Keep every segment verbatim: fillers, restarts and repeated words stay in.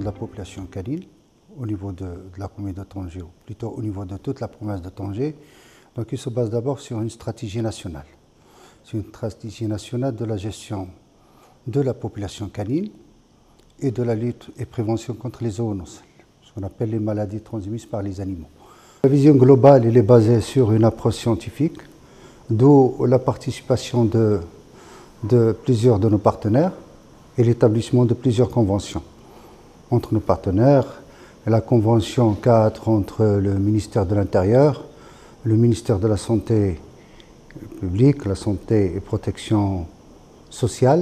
la population canine au niveau de, de la commune de Tanger, ou plutôt au niveau de toute la province de Tanger. Donc il se base d'abord sur une stratégie nationale. C'est une stratégie nationale de la gestion de la population canine et de la lutte et prévention contre les zoonoses, ce qu'on appelle les maladies transmises par les animaux. La vision globale elle est basée sur une approche scientifique, d'où la participation de, de plusieurs de nos partenaires et l'établissement de plusieurs conventions entre nos partenaires. La convention cadre entre le ministère de l'Intérieur, le ministère de la Santé publique, la Santé et Protection sociale,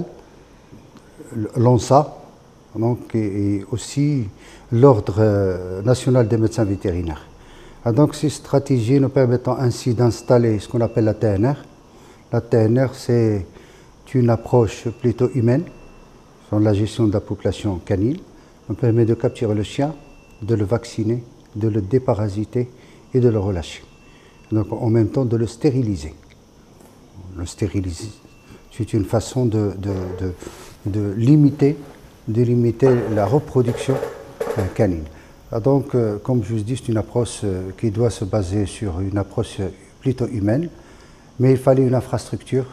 l'ONSA, donc, et aussi l'Ordre national des médecins vétérinaires. Et donc ces stratégies nous permettant ainsi d'installer ce qu'on appelle la T N R. La T N R, c'est une approche plutôt humaine sur la gestion de la population canine. On permet de capturer le chien, de le vacciner, de le déparasiter et de le relâcher. Donc en même temps de le stériliser. Le stériliser, c'est une façon de, de, de, de, limiter, de limiter la reproduction canine. Donc, euh, comme je vous dis, c'est une approche euh, qui doit se baser sur une approche euh, plutôt humaine, mais il fallait une infrastructure,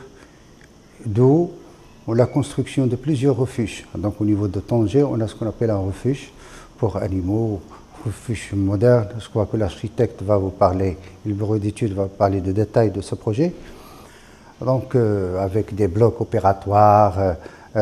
d'où la construction de plusieurs refuges. Donc, au niveau de Tanger, on a ce qu'on appelle un refuge pour animaux, refuge moderne. Je crois que l'architecte va vous parler, le bureau d'études va parler de détails de ce projet. Donc, euh, avec des blocs opératoires, euh,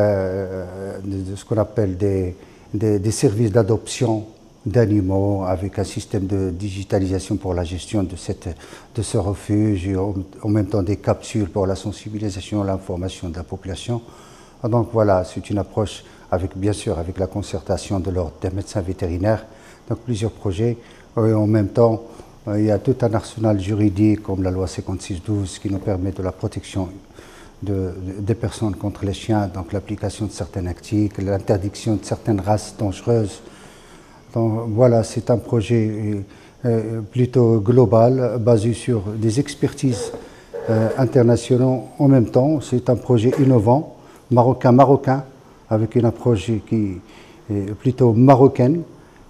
euh, de, de ce qu'on appelle des, des, des services d'adoption d'animaux, avec un système de digitalisation pour la gestion de, cette, de ce refuge, et en, en même temps des capsules pour la sensibilisation, l'information de la population. Donc voilà, c'est une approche, avec, bien sûr, avec la concertation de l'ordre des médecins vétérinaires, donc plusieurs projets, et en même temps, il y a tout un arsenal juridique comme la loi cinquante-six douze qui nous permet de la protection de, de, des personnes contre les chiens, donc l'application de certains articles, l'interdiction de certaines races dangereuses. Donc voilà, c'est un projet euh, plutôt global, basé sur des expertises euh, internationales en même temps. C'est un projet innovant, marocain-marocain, avec une approche qui est plutôt marocaine.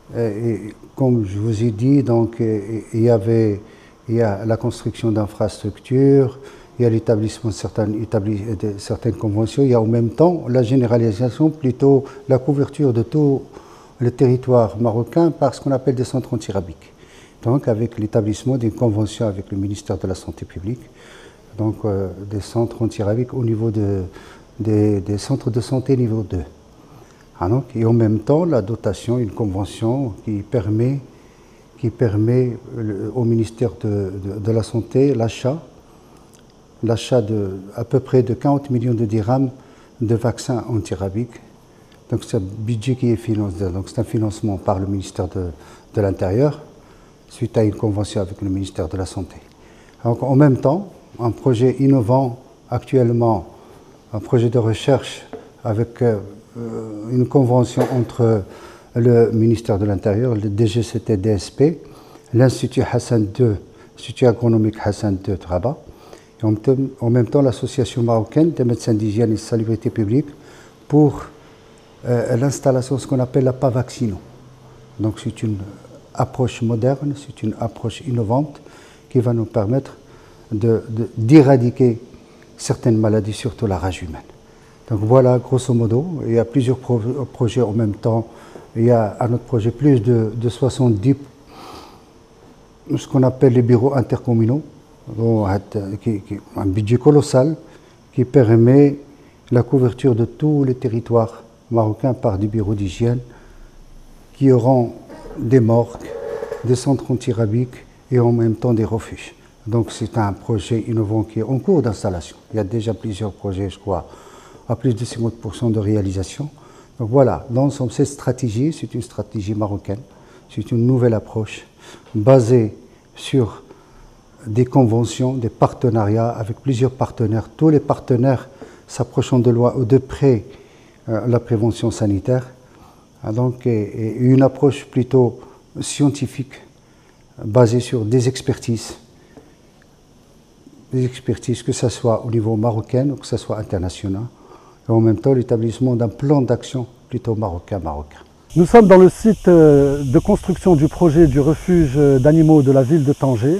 Et comme je vous ai dit, donc, il y avait il y a la construction d'infrastructures, il y a l'établissement de certaines, de certaines conventions, il y a en même temps la généralisation, plutôt la couverture de tout le territoire marocain par ce qu'on appelle des centres antirabiques. Donc avec l'établissement d'une convention avec le ministère de la Santé publique, donc euh, des centres antirabiques au niveau de, des, des centres de santé niveau deux. Ah, donc, et en même temps, la dotation, une convention qui permet, qui permet le, au ministère de, de, de la Santé l'achat l'achat de à peu près de quarante millions de dirhams de vaccins antirabiques. Donc c'est un budget qui est financé, donc c'est un financement par le ministère de, de l'Intérieur, suite à une convention avec le ministère de la Santé. Donc en même temps, un projet innovant actuellement, un projet de recherche avec euh, une convention entre le ministère de l'Intérieur, le D G C T D S P, l'Institut Hassan deux, l'Institut agronomique Hassan deux de Rabat, et en, en même temps l'association marocaine des médecins d'hygiène et de salubrité publique pour euh, l'installation de ce qu'on appelle la Pavaccino. Donc c'est une approche moderne, c'est une approche innovante qui va nous permettre d'éradiquer certaines maladies, surtout la rage humaine. Donc voilà, grosso modo, il y a plusieurs pro projets en même temps. Il y a à notre projet plus de, de soixante-dix, ce qu'on appelle les bureaux intercommunaux, qui, qui, un budget colossal qui permet la couverture de tous les territoires marocains par des bureaux d'hygiène qui auront des morgues, des centres antirabiques et en même temps des refuges. Donc c'est un projet innovant qui est en cours d'installation. Il y a déjà plusieurs projets, je crois, à plus de cinquante pour cent de réalisation. Donc voilà, dans l'ensemble, cette stratégie, c'est une stratégie marocaine, c'est une nouvelle approche basée sur des conventions, des partenariats avec plusieurs partenaires. Tous les partenaires s'approchant de loin ou de près euh, la prévention sanitaire. Donc, et, et une approche plutôt scientifique, basée sur des expertises, des expertises que ce soit au niveau marocain ou que ce soit international, et en même temps l'établissement d'un plan d'action plutôt marocain-marocain. Nous sommes dans le site de construction du projet du refuge d'animaux de la ville de Tanger.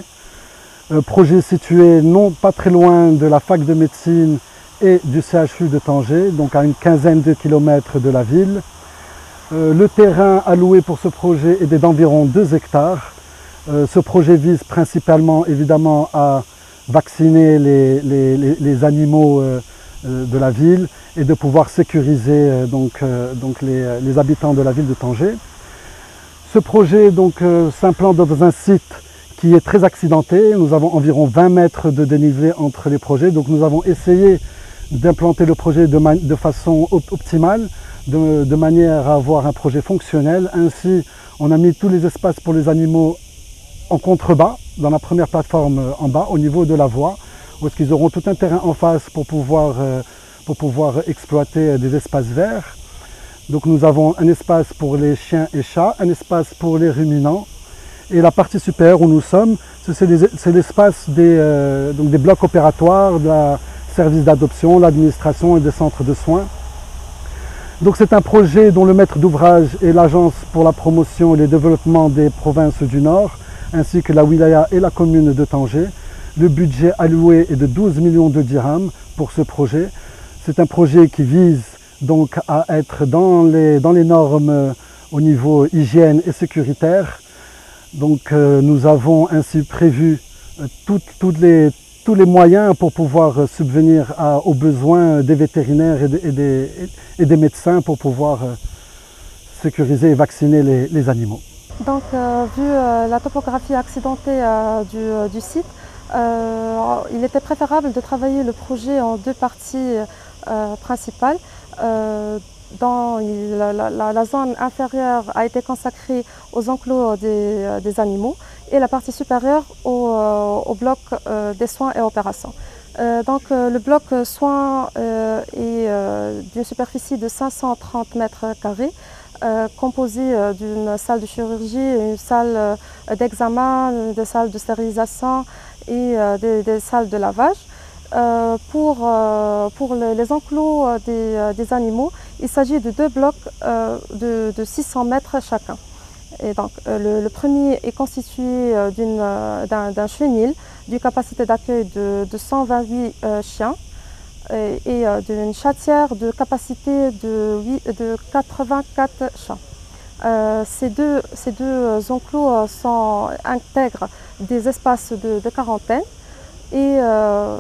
Projet situé non pas très loin de la fac de médecine et du C H U de Tanger, donc à une quinzaine de kilomètres de la ville. Le terrain alloué pour ce projet est d'environ deux hectares. Ce projet vise principalement évidemment à vacciner les, les, les, les animaux de la ville et de pouvoir sécuriser donc, donc les, les habitants de la ville de Tanger. Ce projet donc s'implante dans un site qui est très accidenté. Nous avons environ vingt mètres de dénivelé entre les projets, donc nous avons essayé d'implanter le projet de, de façon op optimale, de, de manière à avoir un projet fonctionnel. Ainsi, on a mis tous les espaces pour les animaux en contrebas, dans la première plateforme en bas, au niveau de la voie, où est-ce qu'ils auront tout un terrain en face pour pouvoir, euh, pour pouvoir exploiter des espaces verts. Donc nous avons un espace pour les chiens et chats, un espace pour les ruminants. Et la partie supérieure où nous sommes, c'est l'espace des, euh, donc des blocs opératoires, de la service d'adoption, l'administration et des centres de soins. Donc c'est un projet dont le maître d'ouvrage est l'Agence pour la promotion et le développement des provinces du Nord, ainsi que la wilaya et la commune de Tanger. Le budget alloué est de douze millions de dirhams pour ce projet. C'est un projet qui vise donc à être dans les, dans les normes au niveau hygiène et sécuritaire. Donc euh, nous avons ainsi prévu euh, toutes, toutes les, tous les moyens pour pouvoir euh, subvenir à, aux besoins des vétérinaires et, de, et, des, et des médecins pour pouvoir euh, sécuriser et vacciner les, les animaux. Donc euh, vu euh, la topographie accidentée euh, du, euh, du site, euh, il était préférable de travailler le projet en deux parties euh, principales. Euh, Dans la, la, la zone inférieure a été consacrée aux enclos des, des animaux et la partie supérieure au, au bloc euh, des soins et opérations. Euh, donc euh, le bloc soins euh, est euh, d'une superficie de cinq cent trente mètres carrés, euh, composé euh, d'une salle de chirurgie, une salle euh, d'examen, des salles de stérilisation et euh, des, des salles de lavage. Euh, pour, euh, pour les, les enclos des, des animaux, il s'agit de deux blocs euh, de, de six cents mètres chacun. Et donc, euh, le, le premier est constitué euh, d'un d'un chenil d'une capacité d'accueil de, de cent vingt-huit euh, chiens et, et euh, d'une chatière de capacité de, de quatre-vingt-quatre chats. Euh, ces, deux, ces deux enclos sont, intègrent des espaces de, de quarantaine. Et, euh,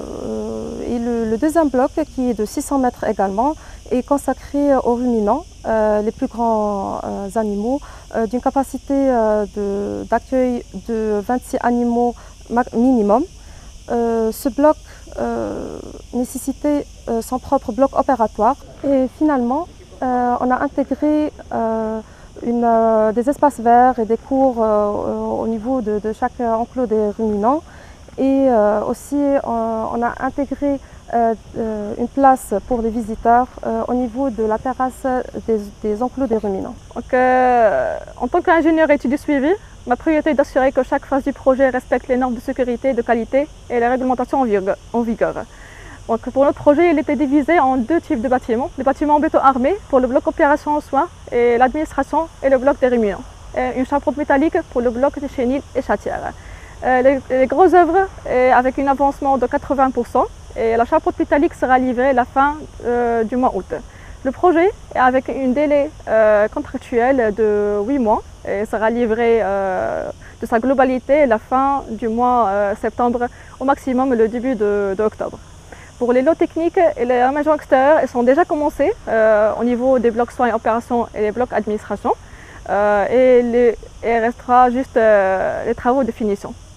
et le, le deuxième bloc, qui est de six cents mètres également, est consacré aux ruminants, euh, les plus grands euh, animaux, euh, d'une capacité euh, d'accueil de, de vingt-six animaux minimum. Euh, ce bloc euh, nécessitait euh, son propre bloc opératoire. Et finalement, euh, on a intégré euh, une, euh, des espaces verts et des cours euh, au niveau de, de chaque enclos des ruminants. Et euh, aussi, on, on a intégré euh, une place pour les visiteurs euh, au niveau de la terrasse des, des enclos des ruminants. Donc, euh, en tant qu'ingénieur études suivi, ma priorité est d'assurer que chaque phase du projet respecte les normes de sécurité, de qualité et les réglementations en vigueur. Donc, pour notre projet, il était divisé en deux types de bâtiments. Le bâtiment en béton armé pour le bloc opération en soins et l'administration et le bloc des ruminants. Et une charpente métallique pour le bloc des chenils et chatières. Euh, les, les grosses œuvres est avec un avancement de quatre-vingts pour cent et la charpente métallique sera livrée à la fin euh, du mois août. Le projet est avec un délai euh, contractuel de huit mois et sera livré euh, de sa globalité à la fin du mois euh, septembre, au maximum le début de, de octobre. Pour les lots techniques et les aménagements extérieurs, ils sont déjà commencés euh, au niveau des blocs soins et opérations et les blocs administration. Euh, et, les, et il restera juste euh, les travaux de finition.